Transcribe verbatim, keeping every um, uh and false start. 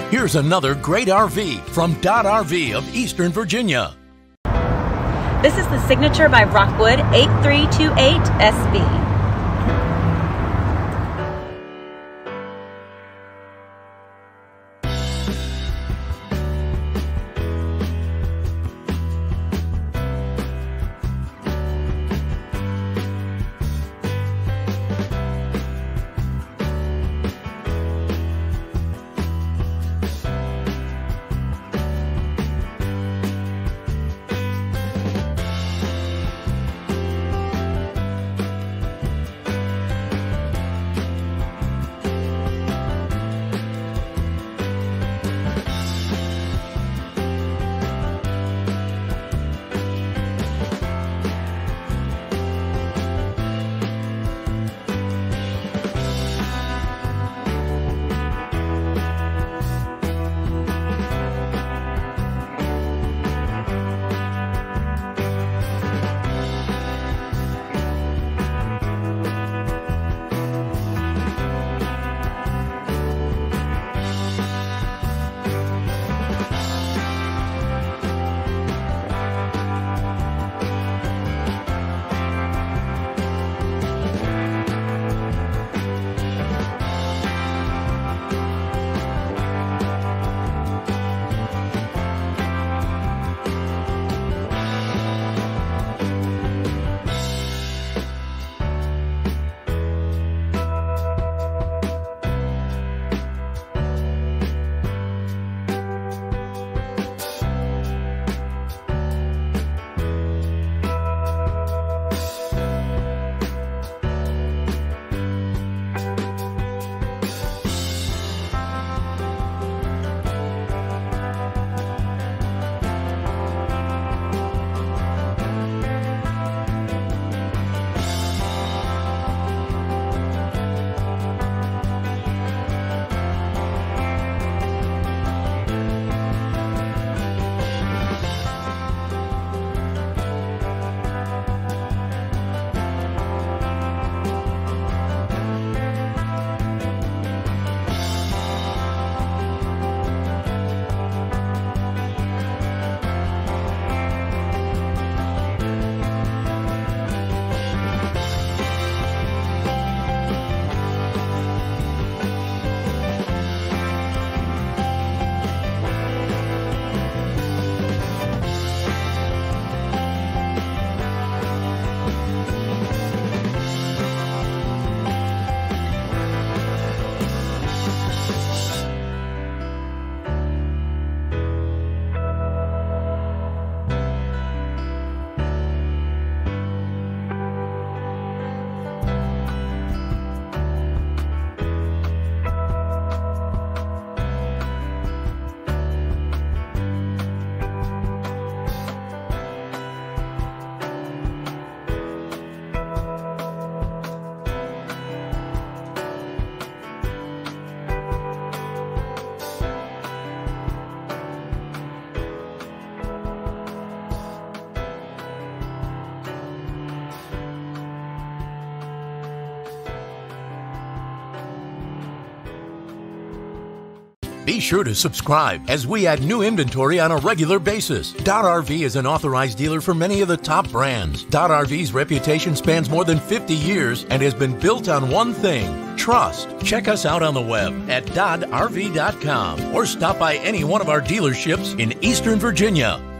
Here's another great R V from Dodd R V of Eastern Virginia. This is the signature by Rockwood eight three two eight S B. Be sure to subscribe as we add new inventory on a regular basis. Dodd R V is an authorized dealer for many of the top brands. Dodd R V's reputation spans more than fifty years and has been built on one thing: trust. Check us out on the web at dodd R V dot com or stop by any one of our dealerships in Eastern Virginia.